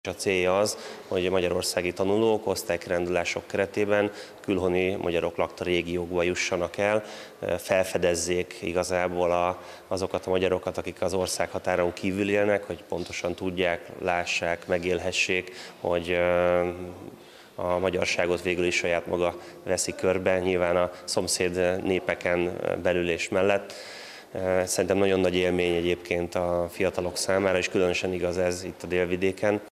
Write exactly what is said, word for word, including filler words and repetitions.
A célja az, hogy a magyarországi tanulók osztálykirendulások keretében külhoni magyarok lakta régiókba jussanak el, felfedezzék igazából a, azokat a magyarokat, akik az országhatáron kívül élnek, hogy pontosan tudják, lássák, megélhessék, hogy a magyarságot végül is saját maga veszi körbe, nyilván a szomszéd népeken belül és mellett. Szerintem nagyon nagy élmény egyébként a fiatalok számára, és különösen igaz ez itt a Délvidéken.